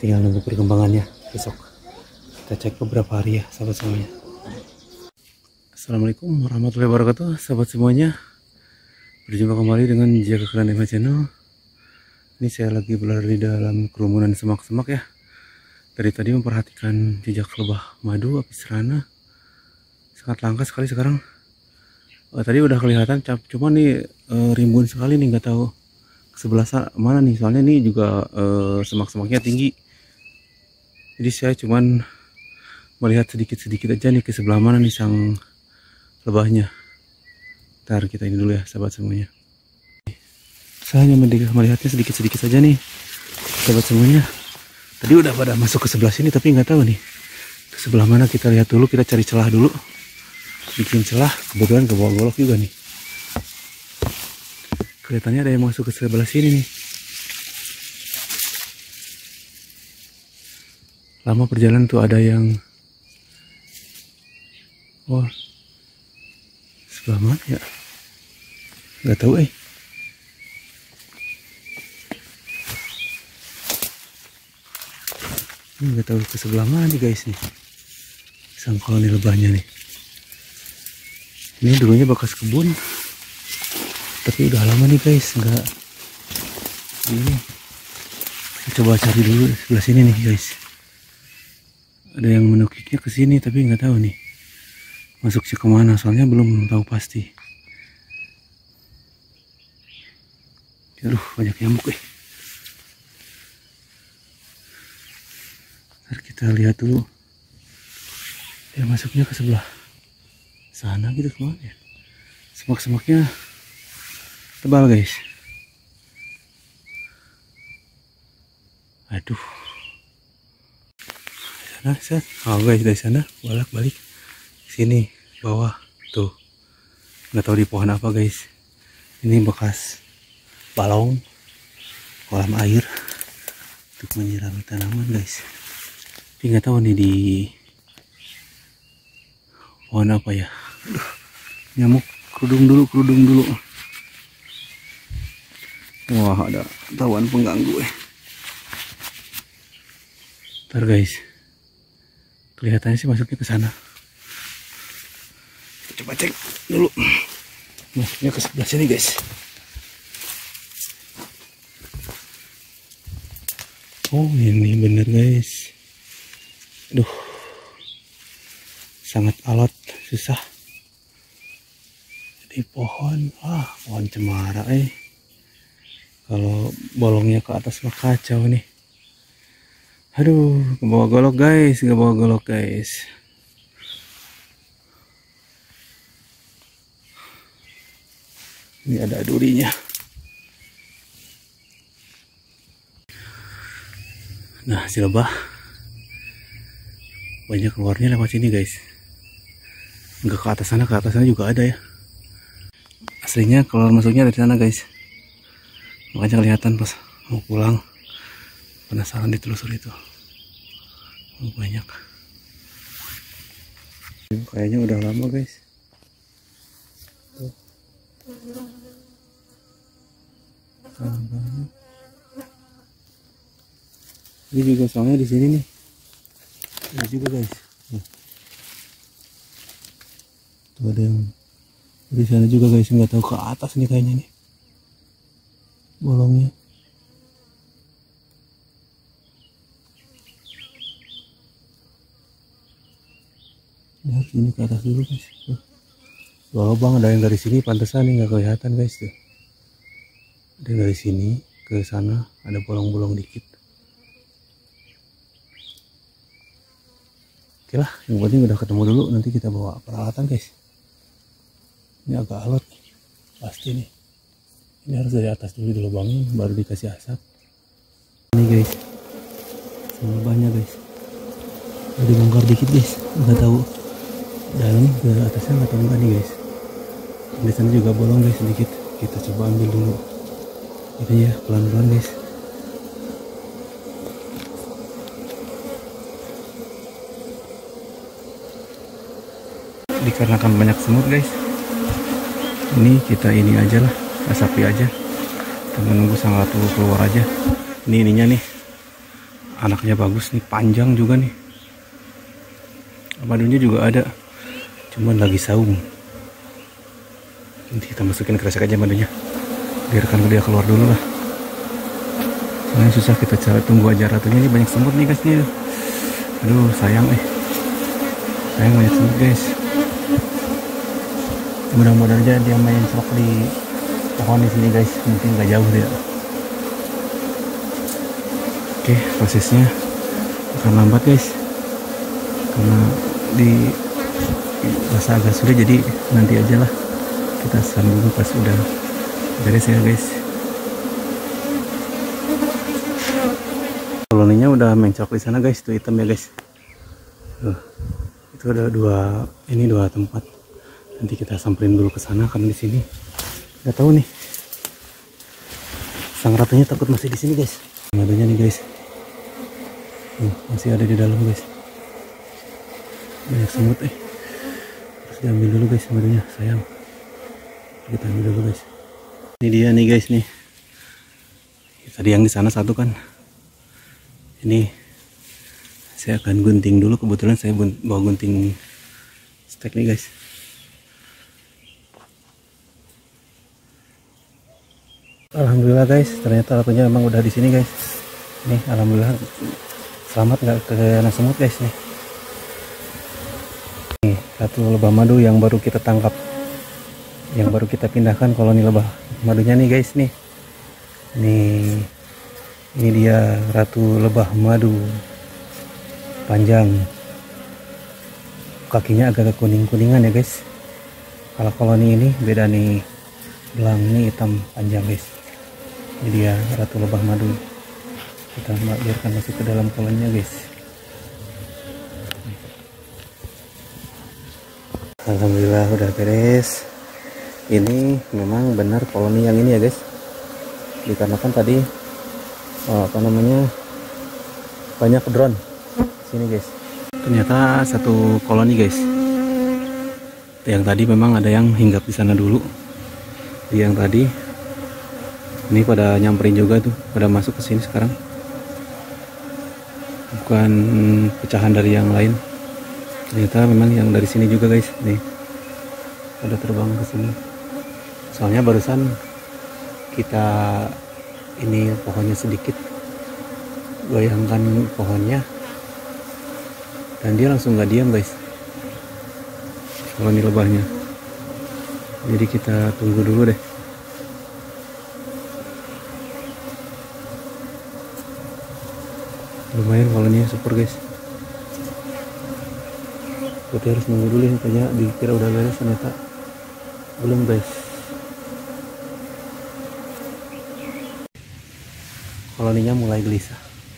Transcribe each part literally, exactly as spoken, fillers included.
tinggal nunggu perkembangannya besok. Kita cek beberapa hari ya sahabat semuanya. Assalamualaikum warahmatullahi wabarakatuh sahabat semuanya. Berjumpa kembali dengan Jaga Keren Dema Channel. Ini saya lagi berada di dalam kerumunan semak-semak ya. Dari tadi memperhatikan jejak lebah madu apis rana. Sangat langka sekali sekarang. Oh, tadi udah kelihatan, cuma nih e, rimbun sekali nih, nggak tahu ke sebelah mana nih. Soalnya nih juga e, semak-semaknya tinggi. Jadi saya cuman melihat sedikit-sedikit aja nih ke sebelah mana nih sang lebahnya. Ntar kita ini dulu ya sahabat semuanya. Saya hanya melihatnya sedikit-sedikit saja nih sahabat semuanya. Tadi udah pada masuk ke sebelah sini tapi nggak tahu nih ke sebelah mana. Kita lihat dulu, kita cari celah dulu. Bikin celah, kebetulan ke bawah golok juga nih. Kelihatannya ada yang masuk ke sebelah sini nih. Lama perjalanan tuh ada yang, wah, sebelah mana ya? Nggak tahu eh. Ini nggak tahu ke sebelah mana nih guys nih. Sang koloni lebahnya nih. Ini dulunya bekas kebun, tapi udah lama nih guys nggak ini. Kita coba cari dulu sebelah sini nih guys. Ada yang menukiknya ke sini tapi nggak tahu nih masuknya kemana, soalnya belum tahu pasti. Aduh banyak nyamuk eh. Ntar kita lihat dulu. Dia masuknya ke sebelah sana gitu kemana ya. Semak-semaknya tebal guys. Aduh. Sana set. Oh guys dari sana bolak balik sini bawah tuh. Nggak tahu di pohon apa guys. Ini bekas balong kolam air untuk menyirami tanaman guys. Tapi nggak tahu nih di pohon apa ya. Aduh, nyamuk, kerudung dulu, kerudung dulu. Wah, ada tawan pengganggu eh. Ntar guys, kelihatannya sih masuknya ke sana. Kita coba cek dulu. Masuknya ke sebelah sini guys. Oh ini bener guys. Aduh, sangat alot, susah. Di pohon, ah pohon cemara eh. Kalau bolongnya ke atas mah kacau nih. Aduh, ke bawah golok guys, ke bawah golok guys. Ini ada durinya. Nah, si lebah banyak keluarnya lewat sini guys. Enggak ke atas sana, ke atas sana juga ada ya. Aslinya keluar masuknya dari sana guys. Makanya kelihatan pas mau pulang. Penasaran ditelusur itu. Oh, banyak. Kayaknya udah lama guys. Tuh. Ini juga soalnya di sini nih. Ini juga guys. Nih. Tuh ada yang di sana juga guys, nggak tahu ke atas nih kayaknya nih bolongnya. Ini harus ini ke atas dulu guys. Tuh. Dua lubang, ada yang dari sini pantesan nih nggak kelihatan guys tuh. Ada yang dari sini ke sana ada bolong-bolong dikit. Oke lah, yang penting udah ketemu dulu, nanti kita bawa peralatan guys. Ini agak alot pasti nih. Ini harus dari atas dulu dilubangin baru dikasih asap. Ini guys, sama lebahnya guys. Udah dibongkar dikit guys, nggak tahu dalam ke atasnya nggak tahu enggak nih guys. Di sana juga bolong guys sedikit. Kita coba ambil dulu. Ini ya pelan-pelan guys. Dikarenakan banyak semut guys, ini kita ini aja lah, asapi aja, kita menunggu sang ratu keluar aja. Ini ininya nih anaknya bagus nih, panjang juga nih. Madunya juga ada, cuman lagi saung. Nanti kita masukin kresek aja madunya, biarkan dia keluar dulu lah. Soalnya susah kita cara tunggu aja ratunya. Ini banyak semut nih guys nih. Aduh sayang eh, sayang banyak semut guys. Mudah-mudahan aja dia main selok di pohon di sini guys, mungkin nggak jauh dia. Oke, prosesnya akan lambat guys, karena di masa agak sulit, jadi nanti aja lah kita sambung pas udah beres ya guys. Koloninya udah mencok di sana guys, tuh hitam ya guys. Tuh, itu ada dua, ini dua tempat. Nanti kita samperin dulu ke sana karena di sini nggak tahu nih. Sang ratunya takut masih di sini guys. Madunya nih guys. Tuh, masih ada di dalam guys. Banyak semut eh. Harus diambil dulu guys madunya, sayang. Kita ambil dulu guys. Ini dia nih guys nih. Tadi yang di sana satu kan. Ini saya akan gunting dulu, kebetulan saya bawa gunting stek nih guys. Alhamdulillah guys, ternyata ratunya memang udah di sini guys. Nih, alhamdulillah selamat nggak kena semut guys nih. Nih, satu lebah madu yang baru kita tangkap, yang baru kita pindahkan koloni lebah madunya nih guys nih. Nih, ini dia ratu lebah madu panjang. Kakinya agak kuning-kuningan ya guys. Kalau koloni ini beda nih, belang ini hitam panjang guys. Ini dia ratu lebah madu. Kita biarkan masuk ke dalam koloninya guys. Alhamdulillah udah beres. Ini memang benar koloni yang ini ya guys, dikarenakan tadi oh, apa namanya banyak drone sini guys. Ternyata satu koloni guys. Yang tadi memang ada yang hinggap di sana dulu. Yang tadi ini pada nyamperin juga tuh, pada masuk ke sini sekarang. Bukan pecahan dari yang lain. Ternyata memang yang dari sini juga guys. Nih, pada terbang ke sini. Soalnya barusan kita ini pohonnya sedikit, goyangkan pohonnya, dan dia langsung nggak diam guys. Koloni lebahnya. Jadi kita tunggu dulu deh. Lumayan koloninya super guys. Berarti harus nunggu dulu ya, kayaknya dikira udah beres, ternyata belum guys. Koloninya mulai gelisah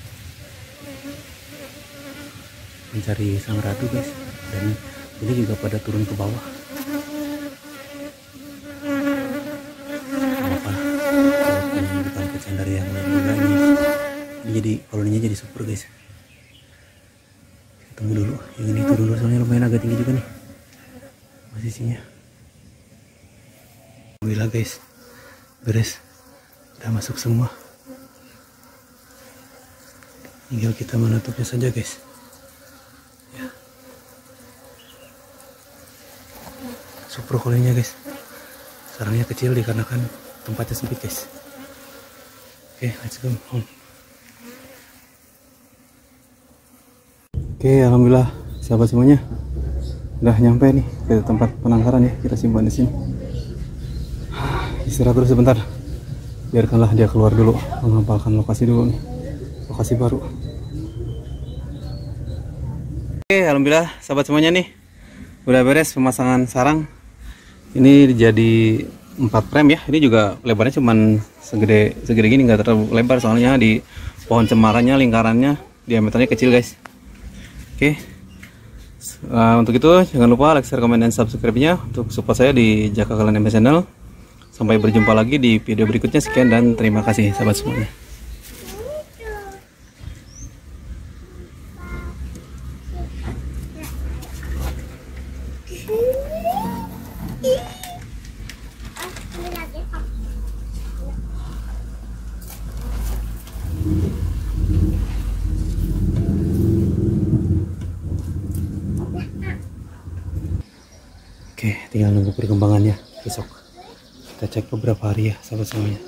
mencari sang ratu guys, dan ini juga pada turun ke bawah. Apa? Bukan pecahan dari yang lain juga ini. Ini jadi koloninya jadi super guys. Tunggu dulu, yang ini turun dulu soalnya lumayan agak tinggi juga nih posisinya. Alhamdulillah guys, beres, udah masuk semua. Tinggal kita menutupnya saja guys. Ya. Super koloninya guys. Sarangnya kecil dikarenakan tempatnya sempit guys. Oke, let's go home. Oke, alhamdulillah sahabat semuanya udah nyampe nih ke tempat penangkaran ya. Kita simpan di sini. Istirahat dulu sebentar. Biarkanlah dia keluar dulu, menghafalkan lokasi dulu nih. Lokasi baru. Oke, alhamdulillah sahabat semuanya nih udah beres pemasangan sarang. Ini jadi empat frame ya. Ini juga lebarnya cuman segede segede gini, nggak terlalu lebar soalnya di pohon cemarannya lingkarannya diameternya kecil guys. Oke, uh, untuk itu jangan lupa like, share, komen, dan subscribe-nya untuk support saya di Jaka Kalian Channel. Sampai berjumpa lagi di video berikutnya. Sekian dan terima kasih sahabat semuanya. Oke, tinggal nunggu perkembangannya besok. Kita cek beberapa hari ya sahabat semuanya.